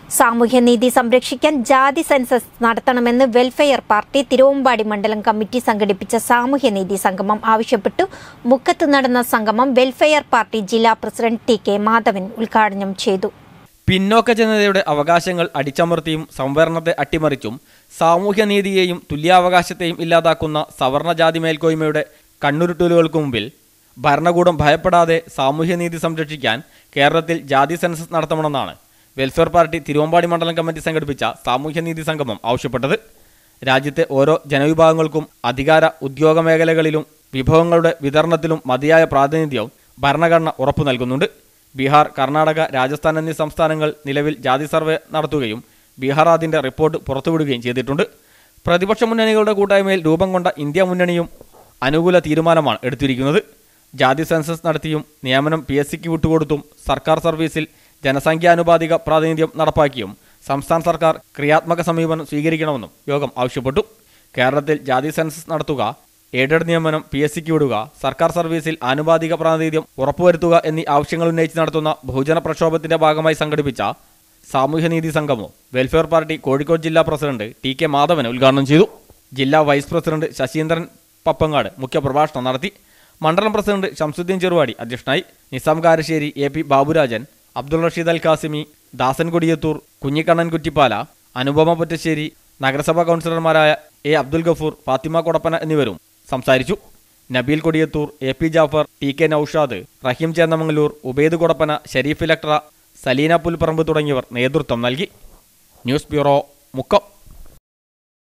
സാമൂഹ്യനീതി സംരക്ഷിക്കാൻ ജാതി സെൻസസ് നടത്തണമെന്ന് വെൽഫെയർ പാർട്ടി തിരുവമ്പാടി മണ്ഡലം കമ്മിറ്റി സംഘടിപ്പിച്ച സാമൂഹ്യനീതി സംഗമം ആവശ്യപ്പെട്ടു. മുക്കത്ത് നടന്ന സംഗമം വെൽഫെയർ പാർട്ടി ജില്ലാ പ്രസിഡന്റ് ടി.കെ. മാധവൻ ഉദ്ഘാടനം ചെയ്തു. പിന്നോക്ക ജനതയുടെ അവകാശങ്ങൾ അടിച്ചമർത്തിയും സംവരണത്തെ അട്ടിമറിച്ചും സാമൂഹ്യനീതിയെയും തുല്യാവകാശത്തെയും ഇല്ലാതാക്കുന്ന സവർണ ജാതി മേൽക്കോയ്മയുടെ കണ്ണുരുട്ടലുകൾക്ക് മുമ്പിൽ ഭരണകൂടം ഭയപ്പെടാതെ സാമൂഹ്യനീതി സംരക്ഷിക്കാൻ കേരളത്തിൽ ജാതി സെൻസസ് നടത്തണമെന്നാണ് വെൽഫെയർ പാർട്ടി തിരുവമ്പാടി മണ്ഡലം കമ്മിറ്റി സംഘടിപ്പിച്ച സാമൂഹ്യനീതി സംഗമം ആവശ്യപ്പെട്ടത്. രാജ്യത്തെ ഓരോ ജനവിഭാഗങ്ങൾക്കും അധികാര ഉദ്യോഗ മേഖലകളിലും വിഭവങ്ങളുടെ വിതരണത്തിലും മതിയായ പ്രാതിനിധ്യവും ഭരണഘടന ഉറപ്പു നൽകുന്നുണ്ട്. ബീഹാർ, കർണാടക, രാജസ്ഥാൻ എന്നീ സംസ്ഥാനങ്ങൾ നിലവിൽ ജാതി സർവേ നടത്തുകയും ബീഹാർ അതിൻ്റെ റിപ്പോർട്ട് പുറത്തുവിടുകയും ചെയ്തിട്ടുണ്ട്. പ്രതിപക്ഷ മുന്നണികളുടെ കൂട്ടായ്മയിൽ രൂപം കൊണ്ട ഇന്ത്യ മുന്നണിയും അനുകൂല തീരുമാനമാണ് എടുത്തിരിക്കുന്നത്. ജാതി സെൻസസ് നടത്തിയും നിയമനം PSCക്ക് വിട്ടുകൊടുത്തും സർക്കാർ സർവീസിൽ ജനസംഖ്യാനുപാതിക പ്രാതിനിധ്യം നടപ്പാക്കിയും സംസ്ഥാന സർക്കാർ ക്രിയാത്മക സമീപനം സ്വീകരിക്കണമെന്നും യോഗം ആവശ്യപ്പെട്ടു. കേരളത്തിൽ ജാതി സെൻസസ് നടത്തുക, എയ്ഡഡ് നിയമനം PSCക്ക് വിടുക, സർക്കാർ സർവീസിൽ ആനുപാതിക പ്രാതിനിധ്യം ഉറപ്പുവരുത്തുക എന്നീ ആവശ്യങ്ങൾ ഉന്നയിച്ച് നടത്തുന്ന ബഹുജന പ്രക്ഷോഭത്തിന്റെ ഭാഗമായി സംഘടിപ്പിച്ച സാമൂഹ്യനീതി സംഗമം വെൽഫെയർ പാർട്ടി കോഴിക്കോട് ജില്ലാ പ്രസിഡന്റ് ടി.കെ. മാധവൻ ഉദ്ഘാടനം ചെയ്തു. ജില്ലാ വൈസ് പ്രസിഡന്റ് ശശീന്ദ്രൻ പപ്പങ്ങാട് മുഖ്യപ്രഭാഷണം നടത്തി. മണ്ഡലം പ്രസിഡന്റ് ഷംസുദ്ദീൻ ചെറുവാടി അധ്യക്ഷനായി. നിസാം കാരശ്ശേരി, AP ബാബുരാജൻ, അബ്ദുൾ റഷീദ് അൽ കാസിമി, ദാസൻ കൊടിയത്തൂർ, കുഞ്ഞിക്കണ്ണൻ കുറ്റിപ്പാല, അനുപമ പൊറ്റശ്ശേരി, നഗരസഭാ കൗൺസിലർമാരായ A. അബ്ദുൽ ഗഫൂർ, ഫാത്തിമ കൊടപ്പന എന്നിവരും സംസാരിച്ചു. Nabeel Kodiyathur, AP Jafar, T.K. നൌഷാദ്, റഹീം ചേന്നമംഗലൂർ, ഉബൈദ് കൊടപ്പന, ഷരീഫ് ഇലക്ട്ര, സലീന പുൽപ്പറമ്പ് തുടങ്ങിയവർ നേതൃത്വം നൽകി. News bureau, Mukkam.